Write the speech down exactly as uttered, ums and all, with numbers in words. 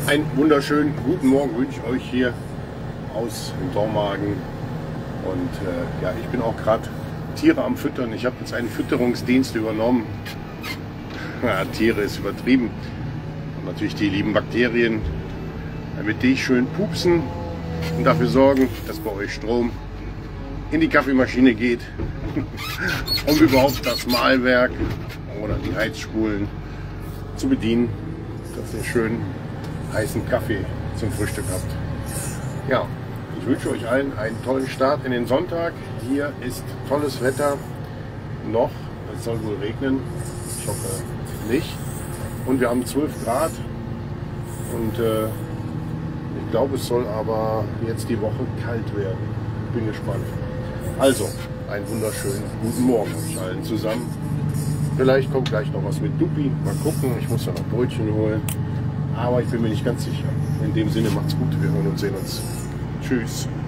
Einen wunderschönen guten Morgen wünsche ich euch hier aus dem Dormagen. Und äh, ja, ich bin auch gerade Tiere am Füttern. Ich habe jetzt einen Fütterungsdienst übernommen. Ja, Tiere ist übertrieben. Und natürlich die lieben Bakterien, damit die schön pupsen und dafür sorgen, dass bei euch Strom in die Kaffeemaschine geht, um überhaupt das Mahlwerk oder die Heizspulen zu bedienen, dass ihr schön heißen Kaffee zum Frühstück habt. Ja, ich wünsche euch allen einen tollen Start in den Sonntag. Hier ist tolles Wetter noch. Es soll wohl regnen. Ich hoffe nicht. Und wir haben zwölf Grad. Und äh, ich glaube, es soll aber jetzt die Woche kalt werden. Bin gespannt. Also, einen wunderschönen guten Morgen euch allen zusammen. Vielleicht kommt gleich noch was mit Dupi. Mal gucken. Ich muss ja noch Brötchen holen. Aber ich bin mir nicht ganz sicher. In dem Sinne, macht's gut. Wir hören und sehen uns. Tschüss.